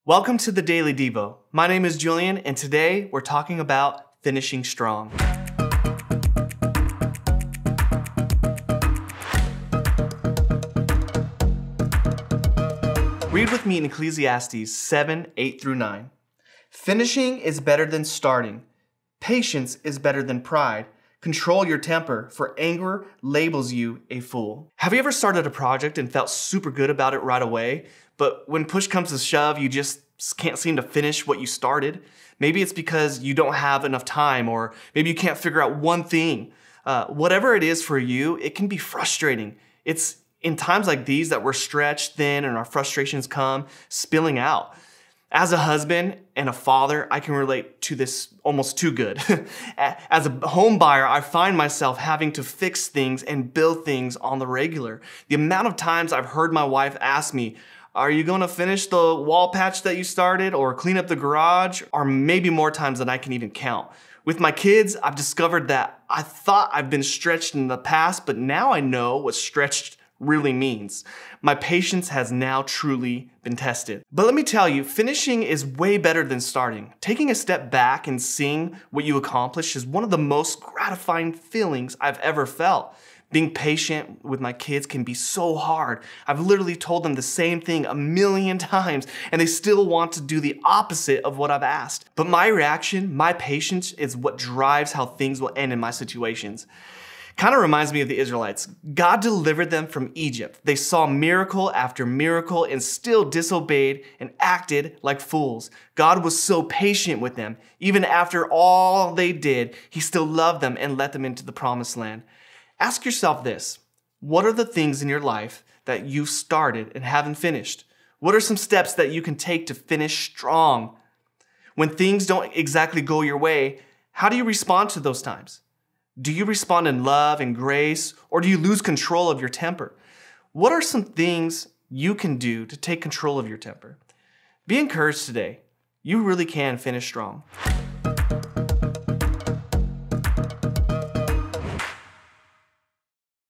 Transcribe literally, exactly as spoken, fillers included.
Welcome to the Daily Devo. My name is Julian, and today we're talking about finishing strong. Read with me in Ecclesiastes seven, eight through nine. Finishing is better than starting. Patience is better than pride. Control your temper, for anger labels you a fool. Have you ever started a project and felt super good about it right away, but when push comes to shove, you just can't seem to finish what you started? Maybe it's because you don't have enough time, or maybe you can't figure out one thing. Uh, whatever it is for you, it can be frustrating. It's in times like these that we're stretched thin and our frustrations come spilling out. As a husband and a father, I can relate to this almost too good. As a home buyer, I find myself having to fix things and build things on the regular. The amount of times I've heard my wife ask me, "Are you going to finish the wall patch that you started, or clean up the garage?" Or maybe more times than I can even count. With my kids, I've discovered that I thought I've been stretched in the past, but now I know what stretched really means. My patience has now truly been tested. But let me tell you, finishing is way better than starting. Taking a step back and seeing what you accomplished is one of the most gratifying feelings I've ever felt. Being patient with my kids can be so hard. I've literally told them the same thing a million times, and they still want to do the opposite of what I've asked. But my reaction, my patience, is what drives how things will end in my situations. Kind of reminds me of the Israelites. God delivered them from Egypt. They saw miracle after miracle and still disobeyed and acted like fools. God was so patient with them. Even after all they did, He still loved them and let them into the promised land. Ask yourself this: what are the things in your life that you've started and haven't finished? What are some steps that you can take to finish strong? When things don't exactly go your way, how do you respond to those times? Do you respond in love and grace, or do you lose control of your temper? What are some things you can do to take control of your temper? Be encouraged today. You really can finish strong.